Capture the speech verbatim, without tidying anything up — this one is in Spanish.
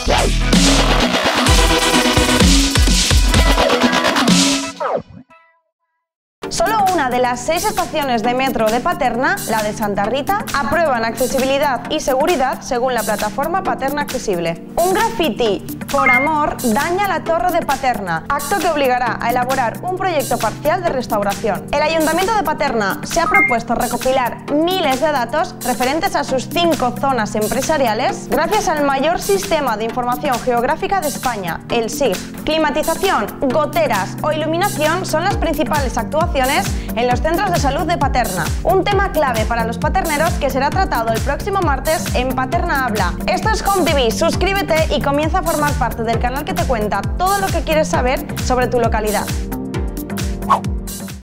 Solo una de las seis estaciones de metro de Paterna, la de Santa Rita, aprueban accesibilidad y seguridad según la plataforma Paterna Accesible. Un graffiti por amor daña la torre de Paterna, acto que obligará a elaborar un proyecto parcial de restauración. El Ayuntamiento de Paterna se ha propuesto recopilar miles de datos referentes a sus cinco zonas empresariales gracias al mayor sistema de información geográfica de España, el S I G. Climatización, goteras o iluminación son las principales actuaciones en los centros de salud de Paterna, un tema clave para los paterneros que será tratado el próximo martes en Paterna Habla. Esto es Home T V, suscríbete y comienza a formar parte del canal que te cuenta todo lo que quieres saber sobre tu localidad.